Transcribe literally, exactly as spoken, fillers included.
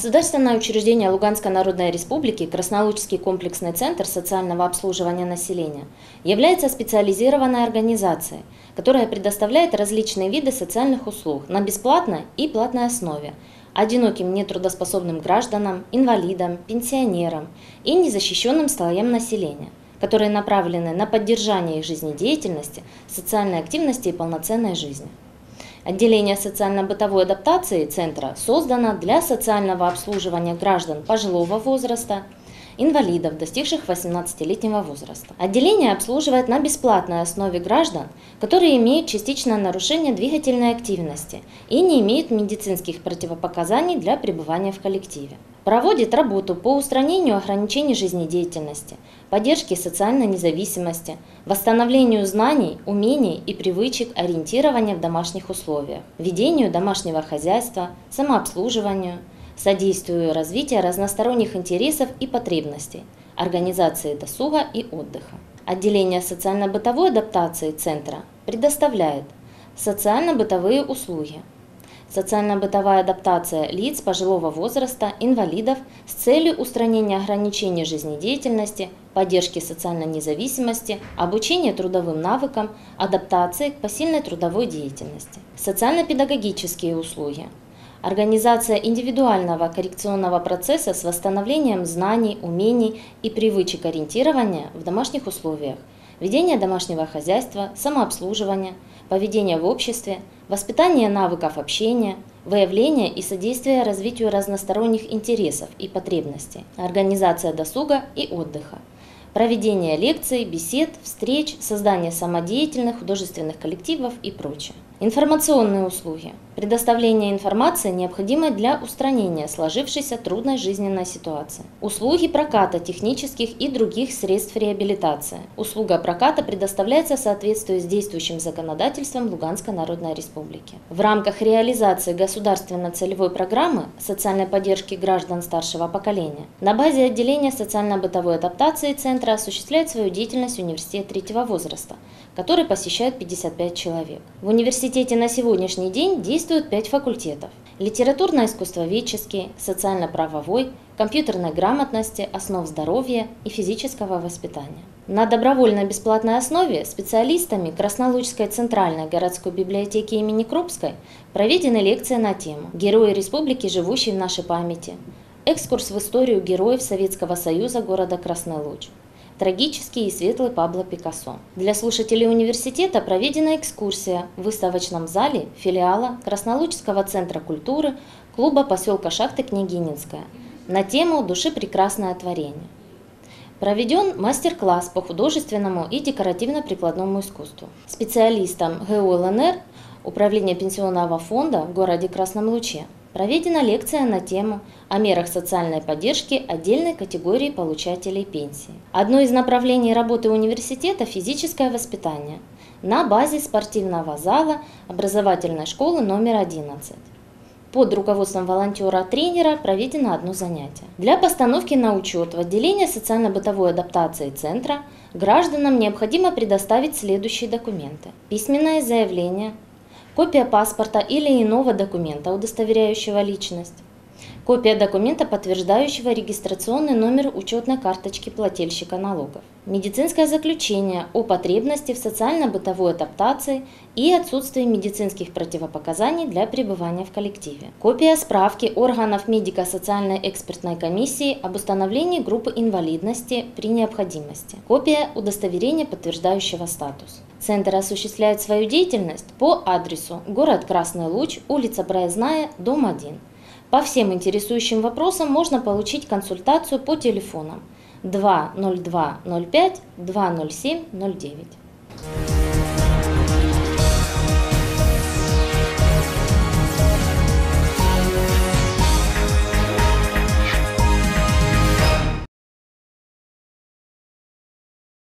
Государственное учреждение Луганской Народной Республики «Краснолучский комплексный центр социального обслуживания населения» является специализированной организацией, которая предоставляет различные виды социальных услуг на бесплатной и платной основе одиноким нетрудоспособным гражданам, инвалидам, пенсионерам и незащищенным слоям населения, которые направлены на поддержание их жизнедеятельности, социальной активности и полноценной жизни. Отделение социально-бытовой адаптации Центра создано для социального обслуживания граждан пожилого возраста, инвалидов, достигших восемнадцатилетнего возраста. Отделение обслуживает на бесплатной основе граждан, которые имеют частичное нарушение двигательной активности и не имеют медицинских противопоказаний для пребывания в коллективе. Проводит работу по устранению ограничений жизнедеятельности, поддержке социальной независимости, восстановлению знаний, умений и привычек ориентирования в домашних условиях, ведению домашнего хозяйства, самообслуживанию, содействию развитию разносторонних интересов и потребностей, организации досуга и отдыха. Отделение социально-бытовой адаптации Центра предоставляет социально-бытовые услуги, социально-бытовая адаптация лиц пожилого возраста, инвалидов с целью устранения ограничений жизнедеятельности, поддержки социальной независимости, обучения трудовым навыкам, адаптации к посильной трудовой деятельности. Социально-педагогические услуги. Организация индивидуального коррекционного процесса с восстановлением знаний, умений и привычек ориентирования в домашних условиях, ведение домашнего хозяйства, самообслуживание, поведение в обществе, воспитание навыков общения, выявление и содействие развитию разносторонних интересов и потребностей, организация досуга и отдыха, проведение лекций, бесед, встреч, создание самодеятельных художественных коллективов и прочее. Информационные услуги. Предоставление информации, необходимой для устранения сложившейся трудной жизненной ситуации. Услуги проката технических и других средств реабилитации. Услуга проката предоставляется в соответствии с действующим законодательством Луганской Народной Республики. В рамках реализации государственно-целевой программы социальной поддержки граждан старшего поколения на базе отделения социально-бытовой адаптации Центра осуществляет свою деятельность университет третьего возраста, который посещает пятьдесят пять человек. В университете на сегодняшний день действуют пять факультетов: литературно-искусствоведческий, социально-правовой, компьютерной грамотности, основ здоровья и физического воспитания. На добровольно-бесплатной основе специалистами Краснолучской центральной городской библиотеки имени Крупской проведены лекции на тему «Герои республики, живущие в нашей памяти», экскурс в историю героев Советского Союза города Красный Луч, трагический и светлый Пабло Пикассо. Для слушателей университета проведена экскурсия в выставочном зале филиала Краснолучского центра культуры клуба поселка Шахты Княгининская на тему «Души прекрасное творение». Проведен мастер-класс по художественному и декоративно-прикладному искусству. Специалистам гэ у эл эн эр Управления пенсионного фонда в городе Красном Луче проведена лекция на тему о мерах социальной поддержки отдельной категории получателей пенсии. Одно из направлений работы университета – физическое воспитание на базе спортивного зала образовательной школы номер одиннадцать. Под руководством волонтера-тренера проведено одно занятие. Для постановки на учет в отделение социально-бытовой адаптации Центра гражданам необходимо предоставить следующие документы: письменное заявление, копия паспорта или иного документа, удостоверяющего личность, копия документа, подтверждающего регистрационный номер учетной карточки плательщика налогов, медицинское заключение о потребности в социально-бытовой адаптации и отсутствии медицинских противопоказаний для пребывания в коллективе, копия справки органов медико-социальной экспертной комиссии об установлении группы инвалидности при необходимости, копия удостоверения, подтверждающего статус. Центр осуществляет свою деятельность по адресу город Красный Луч, улица Проездная, дом один. По всем интересующим вопросам можно получить консультацию по телефонам два ноль два ноль пять два ноль семь ноль девять.